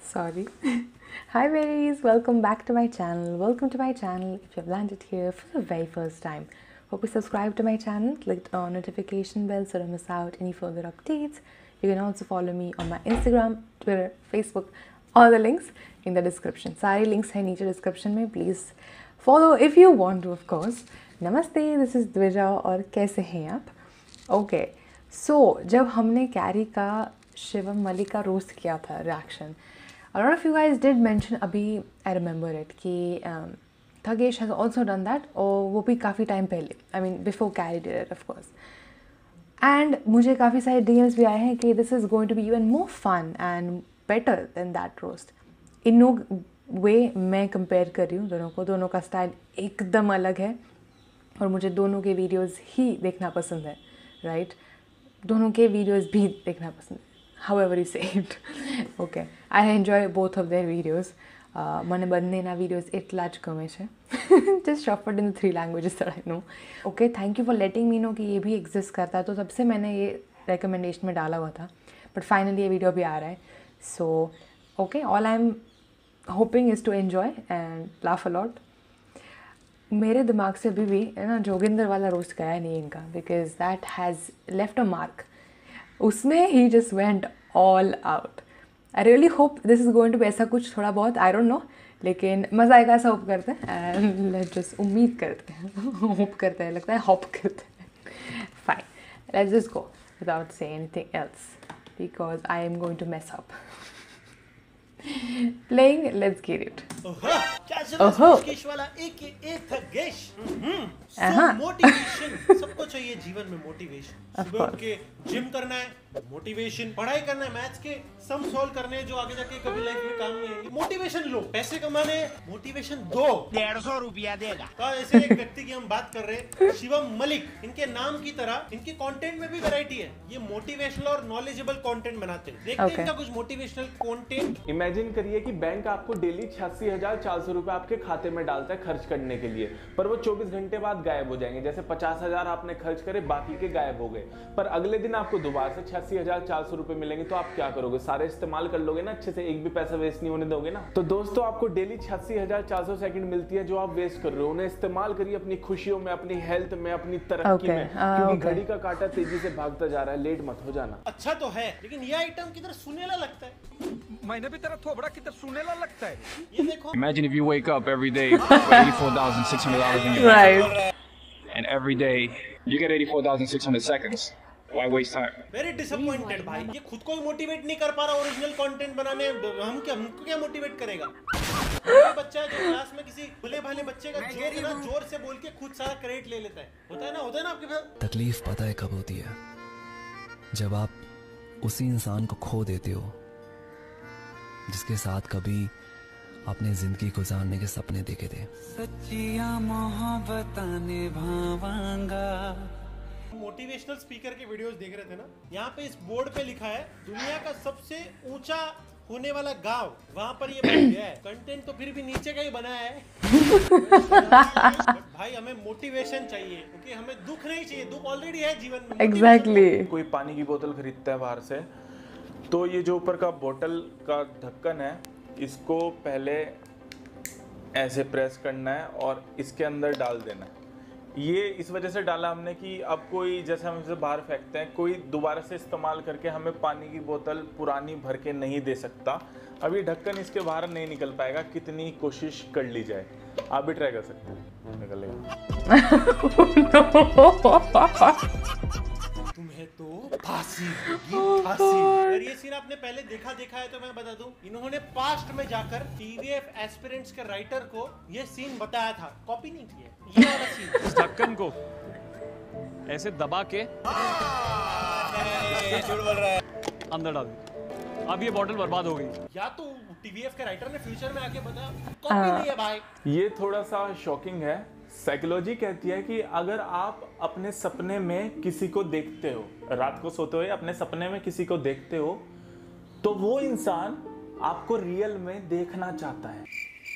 Sorry. Hi berries, welcome back to my channel. Welcome to my channel if you've landed here for the very first time. Hope you subscribe to my channel, click on notification bell so don't miss out any further updates. You can also follow me on my Instagram, Twitter, Facebook, all the links in the description. सारे links हैं नीचे description में, please follow if you want to of course. Namaste, this is Dvija और कैसे हैं आप? Okay, so जब हमने कैरी का शिवम मलिक का रोस्ट किया था reaction, a lot of you guys did mention अभी I remember it कि Thagesh has also done that और वो भी काफ़ी टाइम पहले, I mean before Carrie did it of course. And मुझे काफ़ी सारे DMs भी आए हैं कि this is going to be even more fun and better than that roast. In no way मैं compare कर रही हूँ दोनों को, दोनों का स्टाइल एकदम अलग है और मुझे दोनों के वीडियोस ही देखना पसंद है, राइट? दोनों के वीडियोस भी देखना पसंद है, however you say it. Okay, I enjoy both of their videos. મને બંનેના videos એટલા જ ગમે છે. Just shuffled in the 3 languages that I know. Okay, thank you for letting me know कि ये भी exist करता है, तो तब से मैंने ये recommendation में डाला हुआ था, but finally ये video भी आ रहा है. So okay, all I'm hoping is to enjoy and laugh a lot. मेरे दिमाग से अभी भी है ना जोगिंदर वाला रोस्ट गया नहीं इनका, because that has left a mark. उसमें he just went all out. I really hope this is going to be ऐसा कुछ थोड़ा बहुत, I don't know, लेकिन मज़ा आएगा ऐसा होप करते हैं and let's just उम्मीद करते हैं होप करते हैं, लगता है होप करते हैं. Fine, let's just go without saying anything else because I am going to mess up. Playing, let's get it. Motivation सबको चाहिए जीवन में. मोटिवेशन सुबह उठ के जिम करना है, मोटिवेशन पढ़ाई करना है, मैथ्स के सम सॉल्व करने हैं जो आगे जाके कभी लाइफ में काम नहीं आएंगे. मोटिवेशन लो, पैसे कमाने, मोटिवेशन दो. 150 रुपया देगा. तो ऐसे एक व्यक्ति की हम बात कर रहे हैं, शिवम मलिक. इनके नाम की तरह इनके कंटेंट में भी वैरायटी है. ये मोटिवेशनल और नॉलेजेबल कंटेंट बनाते हैं. देखते हैं इनका कुछ मोटिवेशनल कंटेंट. इमेजिन करिए कि बैंक आपको डेली 86,400 रुपए आपके खाते में डालता है खर्च करने के लिए, पर वो 24 घंटे बाद गायब हो जाएंगे. जैसे 50,000 आपने खर्च करे, बाकी के गायब हो गए, पर अगले दिन आपको दोबारा से 86,400 रुपए मिलेंगे. तो आप क्या करोगे? सारे इस्तेमाल कर लोगे ना अच्छे से, एक भी पैसा वेस्ट नहीं होने दोगे ना. तो दोस्तों, आपको डेली 86,400 सेकंड मिलती है जो आप वेस्ट कर रहे हो. उन्हें इस्तेमाल करिए अपनी खुशियों में, अपनी हेल्थ में, अपनी तरक्की में, क्योंकि घड़ी का कांटा तेजी से भागता जा रहा है. लेट मत हो जाना. अच्छा तो है, लेकिन ये आइटम किधर सुनेला लगता है. मैंने भी तेरा थोबड़ा किधर सुनेला लगता है. ये देखो. Imagine if you wake up every day with $84,600 in your Right. and every day you get 84,600 seconds. Why waste time? Very disappointed भाई. ये खुद को ही मोटिवेट नहीं कर पा रहा ओरिजिनल कंटेंट बनाने. हमको क्या मोटिवेट करेगा? ये बच्चा है जो क्लास में किसी भले भाले बच्चे का जोर से बोल के खुद सारा क्रेडिट ले लेता है. होता है ना आपके साथ. तकलीफ पता है कब होती है? जब आप उसी इंसान को खो देते हो जिसके साथ कभी अपने जिंदगी गुजारने के सपने देखे थे. सच्चिया मोहब्बत निभावांगा. मोटिवेशनल स्पीकर के वीडियोस देख रहे थे ना, यहाँ पे इस बोर्ड पे लिखा है दुनिया का सबसे ऊंचा होने वाला गांव. वहाँ पर ये बन गया है. कंटेंट तो फिर भी नीचे का ही बनाया है. भाई हमें मोटिवेशन चाहिए, क्योंकि हमें दुख नहीं चाहिए. दुख ऑलरेडी है जीवन में. Exactly. कोई पानी की बोतल खरीदता है बाहर से, तो ये जो ऊपर का बोतल का ढक्कन है, इसको पहले ऐसे प्रेस करना है और इसके अंदर डाल देना है. ये इस वजह से डाला हमने कि अब कोई, जैसे हम इसे बाहर फेंकते हैं, कोई दोबारा से इस्तेमाल करके हमें पानी की बोतल पुरानी भर के नहीं दे सकता. अब ये ढक्कन इसके बाहर नहीं निकल पाएगा, कितनी कोशिश कर ली जाए. आप भी ट्राई कर सकते हैं, निकलेगा. तुम्हें तो फांसी होगी, फांसी. अगर ये सीन आपने पहले देखा है तो मैं बता दूं, इन्होंने पास्ट में जाकर टीवीएफ एस्पिरेंट्स के राइटर को ये सीन बताया था, कॉपी नहीं किया. ये वाला सीन. इस ढक्कन को ऐसे दबा के झूठ बोल रहा है. अंदर डाल दी. अब ये बॉटल बर्बाद हो गई. या तो टीवीएफ के राइटर ने फ्यूचर में आके बताया, कॉपी नहीं है भाई. ये थोड़ा सा शॉकिंग है. साइकोलॉजी कहती है कि अगर आप अपने सपने में किसी को देखते हो, रात को सोते हुए अपने सपने में किसी को देखते हो, तो वो इंसान आपको रियल में देखना चाहता है.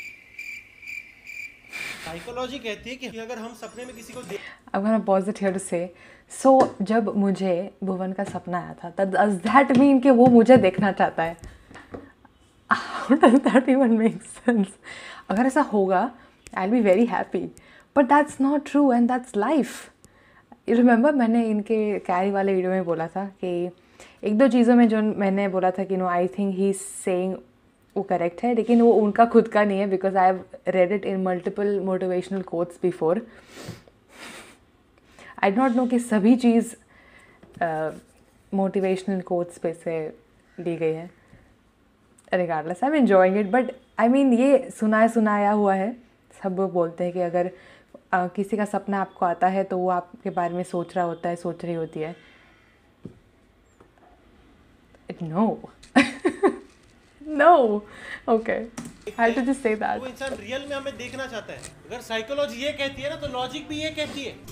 साइकोलॉजी कहती है कि अगर हम सपने में किसी को I'm gonna pause it here to say, so जब मुझे भुवन का सपना आया था, does that mean कि वो मुझे देखना चाहता है? How does that even make sense? अगर ऐसा होगा I will be very happy, but that's not true and that's life. Remember मैंने इनके कैरी वाले वीडियो में बोला था कि एक दो चीज़ों में जो मैंने बोला था कि no I think he is saying वो करेक्ट है, लेकिन वो उनका खुद का नहीं है, because I have read it in multiple motivational quotes before. I don't know कि सभी चीज़ मोटिवेशनल कोट्स पे से ली गई है। Regardless I am enjoying it, but I mean ये सुनाया हुआ है। सब बोलते हैं कि अगर किसी का सपना आपको आता है तो वो आपके बारे में सोच रहा होता है, सोच रही होती है। No no okay, I too just say that. वो इंसान रियल में हमें देखना चाहता है। अगर साइकोलॉजी ये कहती है ना, तो लॉजिक भी ये कहती है।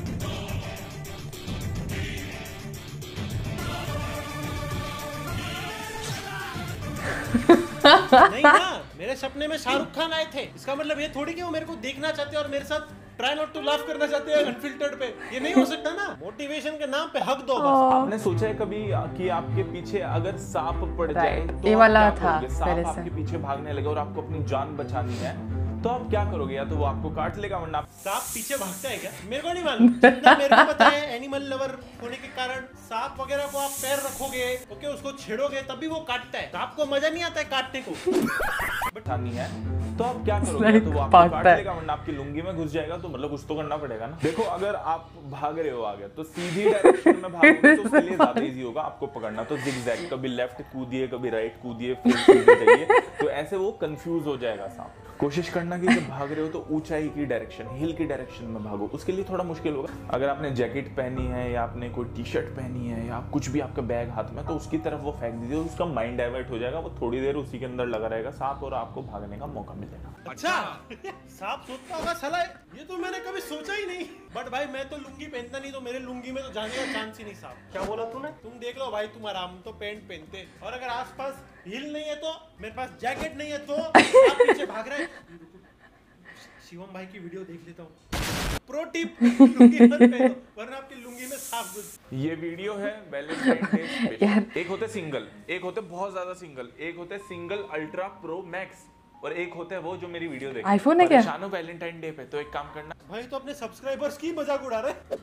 नहीं ना, मेरे सपने में शाहरुख खान आए थे, इसका मतलब ये थोड़ी कि वो मेरे को देखना चाहते हैं और मेरे साथ ट्राई नॉट टू लाफ करना चाहते हैं अनफिल्टर्ड पे। ये नहीं हो सकता ना। मोटिवेशन के नाम पे हक दो बस। आपने सोचा है कभी कि आपके पीछे अगर सांप पड़ जाए तो ये आप वाला क्या था करोगे? सांप आपके पीछे भागने लगे और आपको अपनी जान बचानी है, तो आप क्या करोगे? या तो वो आपको काट लेगा, वरना सांप पीछे भागता है क्या? मेरे को नहीं मालूम। जितना मेरे को पता है, एनिमल लवर होने के कारण सांप वगैरह को आप पैर रखोगे, ओके, उसको छेड़ोगे तभी वो काटता है। सांप को मजा नहीं आता है काटने को। बचानी है तो आप क्या करोगे? या तो वो आपको काट लेगा, वरना आपकी लुंगी में घुस जाएगा, तो मतलब कुछ तो करना पड़ेगा ना। देखो, अगर आप भाग रहे हो आगे तो सीधी डायरेक्शन में भागोगे तो उसके लिए ज्यादा इजी होगा आपको पकड़ना। तो जिगजैग, कभी लेफ्ट कूदिए, कभी राइट कूदिए, फिर सीधे जाइए, तो ऐसे वो कंफ्यूज हो जाएगा सांप। कोशिश करना कि जब भाग रहे हो तो ऊंचाई की डायरेक्शन, हिल की डायरेक्शन में भागो। उसके लिए थोड़ा मुश्किल होगा। अगर आपने जैकेट पहनी है या आपने कोई टी शर्ट पहनी है या कुछ भी आपका बैग हाथ में, तो उसकी तरफ वो फेंक दीजिए, उसका माइंड डाइवर्ट हो जाएगा। वो थोड़ी देर उसी के अंदर लगा रहेगा सांप, और आपको भागने का मौका मिलेगा। अच्छा, सांप सोचता होगा साला, ये तो मैंने कभी सोचा ही नहीं। बट भाई मैं तो लुंगी पहनता नहीं, तो मेरे लुंगी में तो जाने का चांस ही नहीं सांप। क्या बोला तूने? तुम देख लो भाई, तुम आराम तो पैंट पहनते, और अगर आसपास हिल नहीं है तो, मेरे पास जैकेट नहीं है तो सांप पीछे भाग रहा है। शिवम भाई की वीडियो देख लेता हूँ। प्रो टिप, लुंगी मत पहनो, वरना आपकी लुंगी में सांप घुस। ये वीडियो है वैलेंटाइन डे स्पेशल। एक होते सिंगल, एक होते बहुत ज्यादा सिंगल, एक होते सिंगल अल्ट्रा प्रो मैक्स, और एक होता है वो जो मेरी वीडियो देखे। आईफोन है क्या? परेशान हो वैलेंटाइन डे पे, तो एक काम करना। भाई तो अपने सब्सक्राइबर्स की मजाक उड़ा रहे।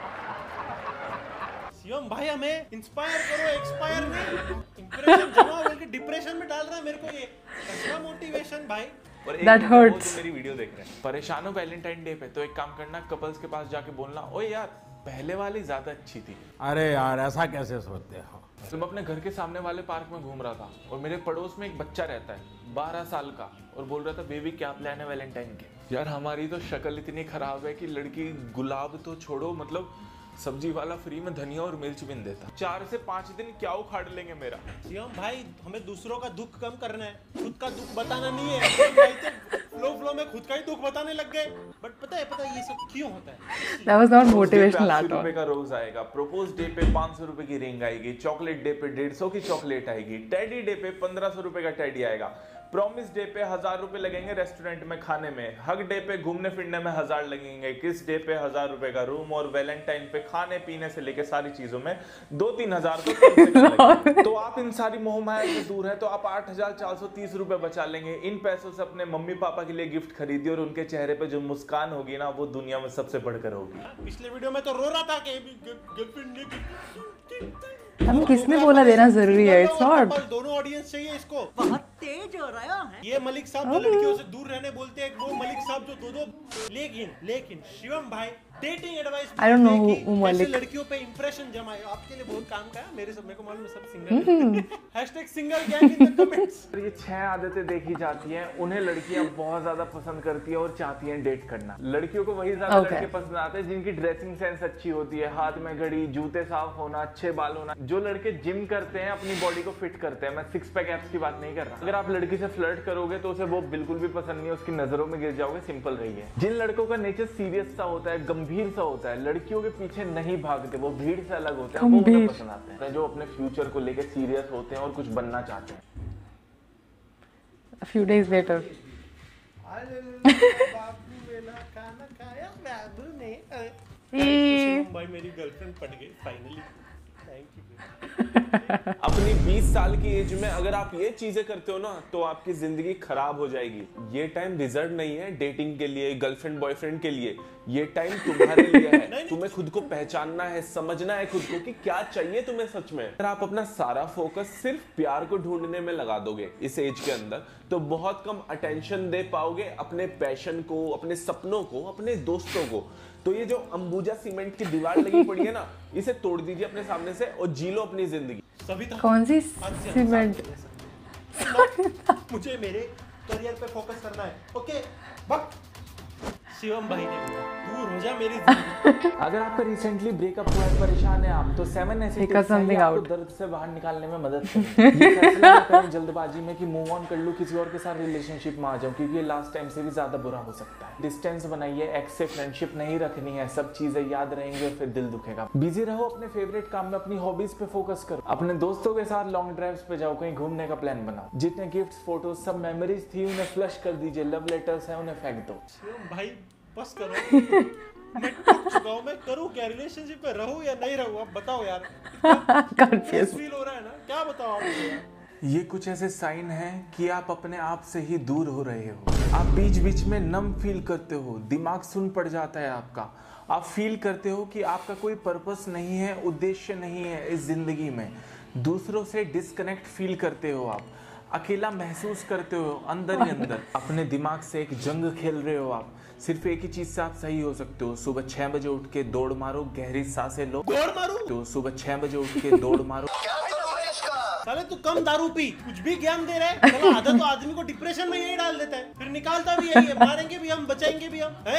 शिवम भाई हमें इंस्पायर करो, एक्सपायर नहीं। इंप्रेशन जमा बल्कि डिप्रेशन में डाल रहा है मेरे को ये। अच्छा मोटिवेशन भाई। और एक That होता है वो hurts. जो मेरी वीडियो देख रहे हैं। परेशान हो वैलेंटाइन डे पे, तो एक काम करना, कपल्स के पास जाके बोलना, ओए यार पहले वाली ज्यादा अच्छी थी। अरे यार ऐसा कैसे सोचते हो? तो मैं अपने घर के सामने वाले पार्क में घूम रहा था, और मेरे पड़ोस में एक बच्चा रहता है 12 साल का, और बोल रहा था, बेबी क्या प्लान है वैलेंटाइन के? यार हमारी तो शक्ल इतनी खराब है कि लड़की गुलाब तो छोड़ो, मतलब सब्जी वाला फ्री में धनिया और मिर्च भी नहीं देता। 4 से 5 दिन क्या उखाड़ लेंगे मेरा। शिवम भाई हमें दूसरों का दुख कम करना है, खुद का दुख बताना नहीं है। शिवम भाई तो फ्लो में खुद का ही दुख बताने लग गए। बट पता है ये सब क्यों होता है? That was not motivational at all. ₹80 का रोज आएगा, प्रपोज डे पे 500 रुपए की रिंग आएगी, चॉकलेट डे पे 150 की चॉकलेट आएगी, टेडी डे पे 1500 रुपए का टेडी आएगा, प्रॉमिस डे पे 1000 रुपए लगेंगे रेस्टोरेंट में खाने में, हग डे पे घूमने फिरने में 1000 लगेंगे, किस डे पे 1000 रुपए का रूम, और वैलेंटाइन पे खाने पीने से लेके सारी चीजों में 2-3 हजार तो कम से कम लगेंगे। तो आप इन सारी मोहमाया से दूर है तो आप 8430 रुपए बचा लेंगे। इन पैसों से अपने मम्मी पापा के लिए गिफ्ट खरीदिए, और उनके चेहरे पे जो मुस्कान होगी ना, वो दुनिया में सबसे बढ़कर होगी। पिछले वीडियो में तो रो रहा था कि गर्लफ्रेंड ने हमें किसने बोला देना जरूरी है? It's not. दोनों ऑडियंस चाहिए इसको। बहुत तेज हो रहा है। ये मलिक साहब जो लड़कियों से दूर रहने बोलते हैं, वो मलिक साहब जो दो लेकिन शिवम भाई dating advice I don't know who Malik. लड़कियों पे इंप्रेशन जमाए। आपके लिए बहुत काम का है। मेरे को मालूम है सब single. #single gang in the comments। ये 6 आदतें देखी जाती हैं, उन्हें लड़कियां बहुत ज्यादा पसंद करती है और चाहती हैं डेट करना। लड़कियों को वही ज्यादा लड़के पसंद आते हैं जिनकी ड्रेसिंग सेंस अच्छी होती है, हाथ में घड़ी, जूते साफ होना, अच्छे बाल होना। जो लड़के जिम करते हैं, अपनी बॉडी को फिट करते हैं, मैं 6 पैक एब्स की बात नहीं कर रहा। अगर आप लड़की से फ्लर्ट करोगे तो उसे वो बिल्कुल भी पसंद नहीं है, उसकी नजरों में गिर जाओगे। सिंपल रही है। जिन लड़कों का नेचर सीरियस सा होता है, गंभीर सा होता है, लड़कियों के पीछे नहीं भागते, वो भीड़ से अलग होते हैं, वो उन्हें पसंद आते हैं। जो अपने फ्यूचर को लेकर सीरियस होते हैं और कुछ बनना चाहते हैं। A few days later. बाबू मेरा खाना खाया बाबू ने। भाई मेरी गर्लफ्रेंड पट गई फाइनली। Thank you. अपनी 20 साल की एज में अगर आप ये चीजें करते हो ना तो आपकी जिंदगी खराब हो जाएगी। ये टाइम रिजर्व नहीं है डेटिंग के लिए, गर्लफ्रेंड बॉयफ्रेंड के लिए। ये टाइम तुम्हारे लिए है। तुम्हें खुद को पहचानना है, समझना है खुद को कि क्या चाहिए तुम्हें सच में। अगर आप अपना सारा फोकस सिर्फ प्यार को ढूंढने में लगा दोगे इस एज के अंदर, तो बहुत कम अटेंशन दे पाओगे अपने पैशन को, अपने सपनों को, अपने दोस्तों को। तो ये जो अंबुजा सीमेंट की दीवार लगी पड़ी है ना, इसे तोड़ दीजिए अपने सामने से और जी लो अपनी जिंदगी। कौन सी सीमेंट? मुझे मेरे करियर पे फोकस करना है। ओके बक शिवम भाई ने बोला दूर हो जा मेरी जिंदगी। अगर आपका रिसेंटली ब्रेकअप हुआ है, परेशान है आप, तो 7 ऐसे टिप्स हैं जो आपको दर्द से बाहर निकालने में मदद करेंगे। ये फैसला मत करें जल्दबाजी में कि मूव ऑन कर लूं, किसी और के साथ रिलेशनशिप में आ जाऊं, क्योंकि ये लास्ट टाइम से भी ज्यादा बुरा हो सकता है। डिस्टेंस बनाइए, एक्स से फ्रेंडशिप नहीं रखनी है, सब चीजें याद रहेंगी और फिर दिल दुखेगा। बिजी रहो अपने फेवरेट काम में, अपनी हॉबीज पे फोकस करो, अपने दोस्तों के साथ लॉन्ग ड्राइव्स पे जाओ, कहीं घूमने का प्लान बनाओ। जितने गिफ्ट्स, फोटोज, सब मेमोरीज थी उन्हें फ्लश कर दीजिए, लव लेटर्स हैं उन्हें फेंक दो। भाई बस करो। मैं थक चुका हूं, मैं करूं क्या? रिलेशनशिप में रहूं या नहीं रहूं? आप बताओ यार। कंफ्यूज फील हो रहा है ना, क्या बताओ आप मुझे यार? ये कुछ ऐसे साइन हैं कि आप अपने आप से ही दूर हो रहे हो। आप बीच बीच में नम फील करते हो, दिमाग सुन पड़ जाता है आपका। आप फील करते हो कि आपका कोई पर्पस नहीं है, उद्देश्य नहीं है इस जिंदगी में। दूसरों से डिस्कनेक्ट फील करते हो, आप अकेला महसूस करते हो अंदर ही अंदर। अपने दिमाग से एक जंग खेल रहे हो आप। सिर्फ एक ही चीज से आप सही हो सकते हो। सुबह 6 बजे उठ के दौड़ मारो, गहरी सांसें लो। दौड़ मारो? तो सुबह 6 बजे उठ के दौड़ मारो। साले तू कम दारू पी, कुछ भी ज्ञान दे रहा है। चलो आधा तो आदमी को डिप्रेशन में यही डाल देता है, फिर निकालता भी यही है। मारेंगे भी हम, बचाएंगे भी हम, है?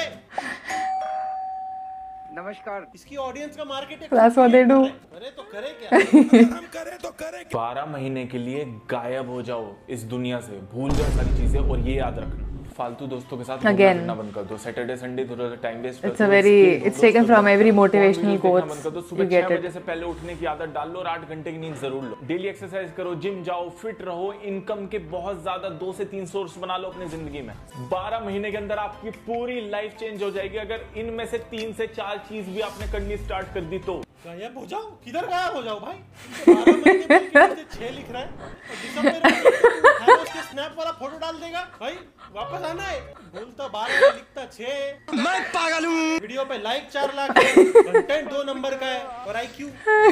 नमस्कार। इसकी ऑडियंस का मार्केट है। That's what they do. अरे तो करे क्या? हम करें तो करें। 12 महीने के लिए गायब हो जाओ इस दुनिया से, भूल जाओ सारी चीजें। और ये याद रखना, फालतू दोस्तों के साथ Again. घूमना बंद कर दो। सैटरडे संडे थोड़ा time waste It's a very, it's taken from every motivational quote. तो You सुबह 6 get बजे it. से पहले उठने की आदत डाल लो और 8 घंटे की नींद जरूर लो। डेली एक्सरसाइज करो, जिम जाओ, फिट रहो। इनकम के बहुत ज्यादा 2 से 3 सोर्स बना लो अपनी जिंदगी में। 12 महीने के अंदर आपकी पूरी लाइफ चेंज हो जाएगी अगर इनमें से 3 से 4 चीज भी आपने करनी स्टार्ट कर दी तो। गायब हो जाओ? किधर गायब हो जाओ भाई? 12 महीने में 6 लिख रहा है और दिसंबर में उसके स्नैप वाला फोटो डाल देगा। भाई वापस आना है, बोलता 12 लिखता 6। मैं पागल हूँ। वीडियो पे लाइक 4 लाख है, कंटेंट 2 नंबर का है और आईक्यू।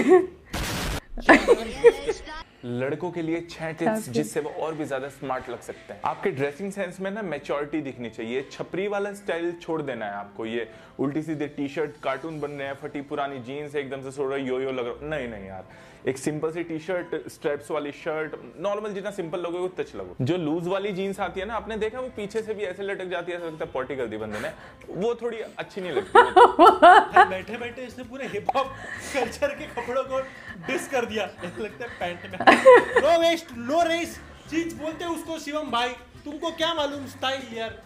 लड़कों के लिए 6 टिप्स जिससे वो और भी ज्यादा स्मार्ट लग सकते हैं। आपके ड्रेसिंग सेंस में ना मैच्योरिटी दिखनी चाहिए। छपरी वाला स्टाइल छोड़ देना है आपको। ये उल्टी सीधे टी शर्ट कार्टून बन रहे हैं, फटी पुरानी जीन्स एकदम से थोड़ा यो लग रहा, नहीं नहीं यार। एक सिंपल सी टी शर्ट, स्ट्रैप्स वाली शर्ट, नॉर्मल जितना सिंपल लोगे वो टच लगो। जो लूज वाली जीन्स आती है ना, आपने देखा वो पीछे से भी ऐसे लटक जाती है, ऐसा लगता है पॉटी कर दी बंदे ने, वो थोड़ी अच्छी नहीं लगती। बैठे बैठे इसने पूरे हिप हॉप कल्चर के कपड़ों को डिस कर दिया। ऐसा लगता है पैंट में लो वेस्ट लो रेस चीज बोलते हैं उसको। शिवम भाई तुमको क्या मालूम स्टाइल यार।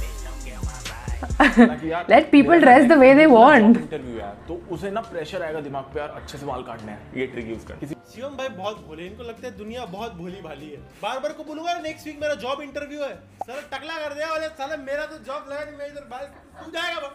Let people dress the way they want. Interview यार, तो उसे ना प्रेशर आएगा दिमाग पे यार, अच्छे से बाल काटने हैं। ये ट्रिक यूज कर। शिवम भाई बहुत भोले, इनको लगता है दुनिया बहुत भोली भाली है। बार को बोलूंगा नेक्स्ट वीक मेरा जॉब इंटरव्यू है, साला टकला कर दिया वाले। साला मेरा तो जॉब लगा नहीं, मैं इधर बाल तू जाएगा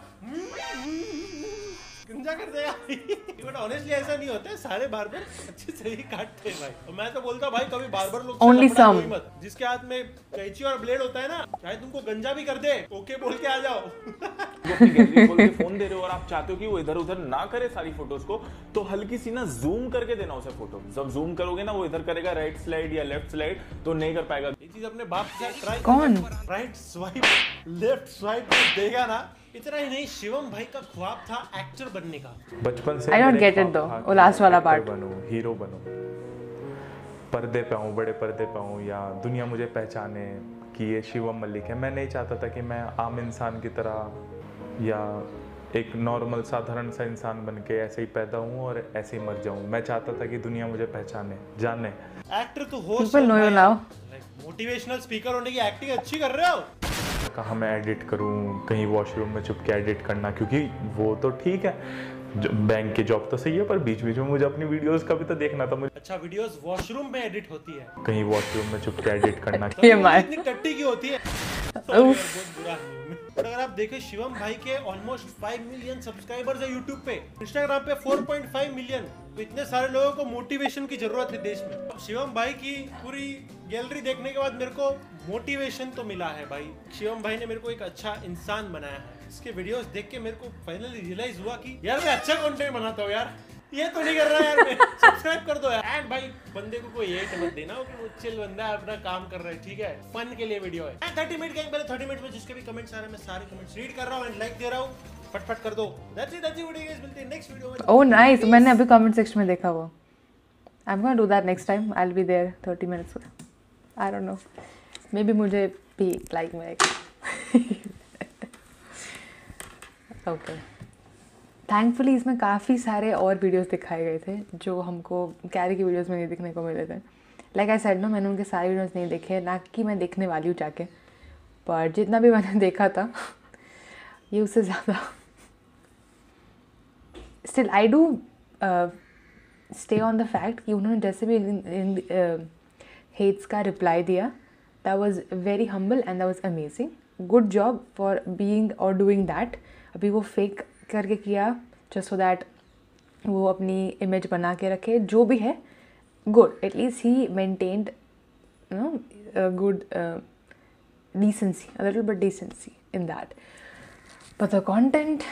गंजा कर देगा। बट ऑनेस्टली ऐसा नहीं होता है, सारे बार्बर अच्छे से ही काटते हैं भाई। और मैं तो बोलता भाई कभी बार्बर लोग Only some. मत, जिसके हाथ में कैंची और ब्लेड होता है ना, चाहे तुमको गंजा भी कर दे, ओके बोल के आ जाओ। वो अपनी गैलरी खोल के फोन दे रहे हो और आप चाहते हो कि वो इधर उधर ना करे सारी फोटोज को, तो हल्की सी ना जूम करके देना उसे फोटो। जब जूम करोगे ना वो इधर करेगा राइट स्लाइड या लेफ्ट स्लाइड, तो नहीं कर पाएगा। ये चीज अपने बाप से ट्राई कौन? राइट स्वाइप लेफ्ट स्वाइप देगा ना। इतना ही नहीं, शिवम भाई का ख्वाब था एक्टर बनने का। बचपन से I don't get it though, वो लास्ट वाला पार्ट। बनूं, हीरो बनूं, पर्दे पे आऊं, बड़े पर्दे पे आऊं, या दुनिया मुझे पहचाने कि ये शिवम मलिक है। मैं नहीं चाहता था कि मैं आम इंसान की तरह या एक नॉर्मल साधारण सा इंसान बन के ऐसे ही पैदा हूँ और ऐसे ही मर जाऊँ। मैं चाहता था कि दुनिया मुझे पहचाने, जाने। एक्टर तो हो, People know you now. Motivational speaker होने की एक्टिंग अच्छी कर रहे हो। कहाँ मैं एडिट करूँ, कहीं वॉशरूम में छुप के एडिट करना, क्योंकि वो तो ठीक है, बैंक की जॉब तो सही है, पर बीच बीच में मुझे अपनी वीडियोस का भी तो देखना था मुझे। अच्छा वीडियोस वॉशरूम में एडिट होती है? कहीं वॉशरूम में छुप के एडिट करना। ये माय इतनी टट्टी की होती है। बहुत बुरा बट अगर आप देखें शिवम भाई के ऑलमोस्ट 5 मिलियन सब्सक्राइबर्स है यूट्यूब पे, इंस्टाग्राम पे 4.5 मिलियन। तो इतने सारे लोगों को मोटिवेशन की जरूरत है देश में। शिवम भाई की पूरी गैलरी देखने के बाद मेरे को मोटिवेशन तो मिला है भाई। शिवम भाई ने मेरे को एक अच्छा इंसान बनाया है। इसके वीडियोस देख के मेरे को फाइनली रियलाइज हुआ कि यार मैं अच्छा कंटेंट बनाता हूँ यार, ये तो नहीं कर रहा यार मैं। सब्सक्राइब कर दो यार। एंड भाई बंदे को कोई ये मत देना कि वो चिल बंदा है, अपना काम कर रहा है, ठीक है, फन के लिए वीडियो है। 30 मिनट के पहले 30 मिनट में जिसके भी कमेंट्स आ रहे हैं मैं सारे कमेंट्स रीड कर रहा हूँ एंड लाइक दे रहा हूँ, फटफट कर दो। दैट्स इट वीडियो गाइस, मिलते हैं नेक्स्ट वीडियो में। ओह नाइस, मैंने अभी कमेंट सेक्शन में देखा वो। I am gonna do that next time, I will be there 30 minutes. I don't know, maybe मुझे भी लाइक मिलेगा। ओके, थैंकफुली इसमें काफ़ी सारे और वीडियोस दिखाए गए थे जो हमको कैरी की वीडियोस में नहीं देखने को मिले थे। लाइक आई सेड नो, मैंने उनके सारे वीडियोस नहीं देखे, ना कि मैं देखने वाली हूँ जाके, पर जितना भी मैंने देखा था ये उससे ज़्यादा। Still I do stay on the fact कि उन्होंने जैसे भी हेट्स का रिप्लाई दिया, that was very humble and that was amazing. Good job for being और डूइंग दैट। अभी वो फेक करके किया जस्ट सो दैट वो अपनी इमेज बना के रखे, जो भी है good. At least he maintained good decency, a little bit decency in that. But the content,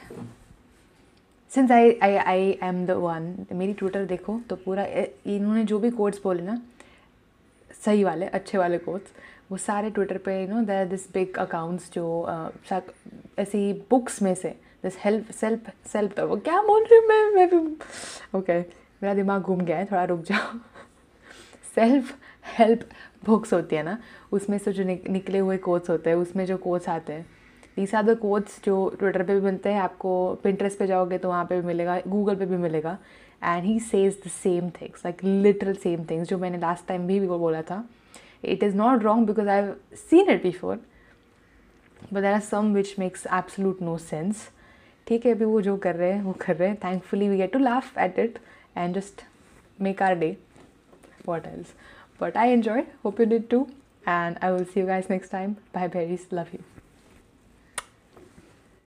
since I am the one, मेरी ट्विटर देखो तो पूरा इन्होंने जो भी कोट्स बोले ना, सही वाले अच्छे वाले कोट्स, वो सारे ट्विटर पे there are this big accounts जो ऐसी बुक्स में से दिस सेल्फ वो क्या बोल रही हूँ मैं भी ओके, मेरा दिमाग घूम गया है, थोड़ा रुक जाओ। सेल्फ हेल्प बुक्स होती है ना, उसमें से जो निकले हुए कोट्स होते हैं, उसमें जो कोट्स आते हैं, दीस आर द कोट्स जो ट्विटर पे भी बनते हैं, आपको पिंटरेस्ट पे जाओगे तो वहाँ पे भी मिलेगा, गूगल पे भी मिलेगा। And he says the same things, like literal same things, जो मैंने लास्ट टाइम भी बोला था। It is not wrong because I have seen it before, but there are some which makes absolute no sense. ठीक है, अभी वो जो कर रहे हैं वो कर रहे हैं। Thankfully we get to laugh at it and just make our day, what else. But I enjoyed, hope you did too, and I will see you guys next time. Bye berries, love you.